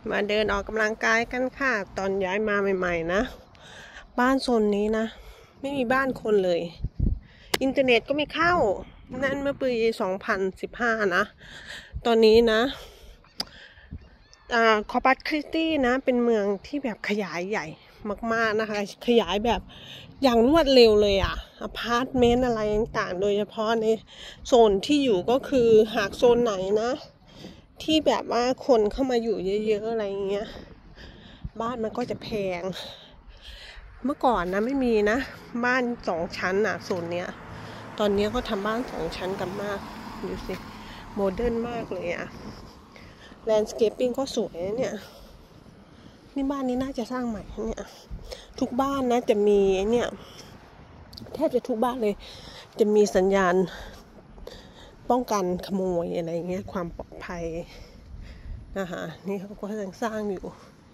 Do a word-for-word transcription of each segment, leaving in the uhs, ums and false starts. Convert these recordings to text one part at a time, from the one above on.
มาเดินออกกำลังกายกันค่ะตอนย้ายมาใหม่ๆนะบ้านโซนนี้นะไม่มีบ้านคนเลยอินเทอร์เน็ตก็ไม่เข้านั่นเมื่อปีสองพันสิบห้านะตอนนี้นะอ่าคอร์ปัสคริสตี้นะเป็นเมืองที่แบบขยายใหญ่มากๆนะคะขยายแบบอย่างรวดเร็วเลยอ่ะอพาร์ตเมนต์อะไรต่างๆโดยเฉพาะในโซนที่อยู่ก็คือหากโซนไหนนะที่แบบว่าคนเข้ามาอยู่เยอะๆอะไรเงี้ยบ้านมันก็จะแพงเมื่อก่อนนะไม่มีนะบ้านสองชั้นอ่ะโซนเนี้ยตอนนี้ก็ทำบ้านสองชั้นกันมากดูสิโมเดิร์นมากเลยอ่ะแลนด์สเคปปิ้งก็สวยเนี่ยนี่บ้านนี้น่าจะสร้างใหม่เนี่ยทุกบ้านนะจะมีเนี่ยแทบจะทุกบ้านเลยจะมีสัญญาณป้องกันขโมยอะไรเงี้ยความปลอดภัยนะคะนี่เขาก็ยังสร้างอยู่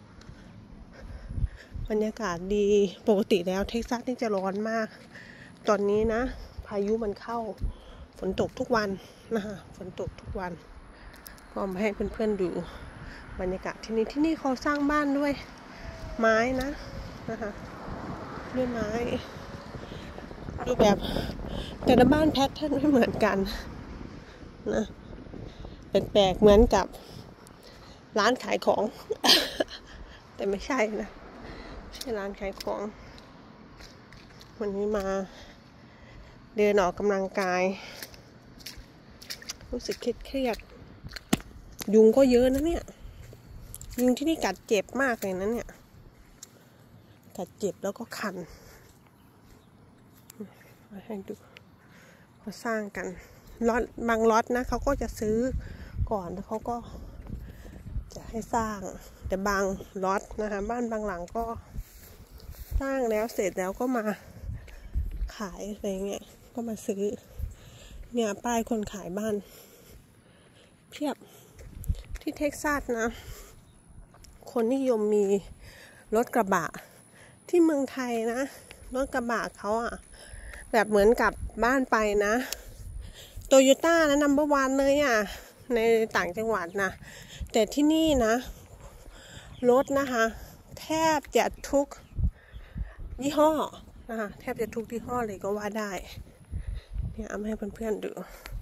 บรรยากาศดีปกติแล้วเท็กซัสนี่จะร้อนมากตอนนี้นะพายุมันเข้าฝนตกทุกวันนะคะฝนตกทุกวันก็มาให้เพื่อนๆดูบรรยากาศที่นี่ที่นี่เขาสร้างบ้านด้วยไม้นะนะคะด้วยไม้ดูแบบแต่ละบ้านแพทเทิร์นไม่เหมือนกันนะแปลกๆเหมือนกับร้านขายของ แต่ไม่ใช่นะไม่ใช่ร้านขายของวันนี้มาเดินออกกำลังกายรู้สึกเครียดๆยุงก็เยอะนะเนี่ยยุงที่นี่กัดเจ็บมากเลยนะเนี่ยกัดเจ็บแล้วก็คันมาให้ดูเขาสร้างกันล็อตบางล็อตนะเขาก็จะซื้อก่อนแล้วเขาก็จะให้สร้างแต่บางล็อตนะคะบ้านบางหลังก็สร้างแล้วเสร็จแล้วก็มาขายอะไรเงี้ยก็มาซื้อเนี่ยป้ายคนขายบ้านเพียบที่เท็กซัสนะคนนิยมมีรถกระบะที่เมืองไทยนะรถกระบะเขาอ่ะแบบเหมือนกับบ้านไปนะโตโยต้านะนัมเบอร์วันเลยอ่ะในต่างจังหวัดนะแต่ที่นี่นะรถนะคะแทบจะทุกยี่ห้อนะคะแทบจะทุกยี่ห้อเลยก็ว่าได้เนี่ยเอามาให้เพื่อนๆดู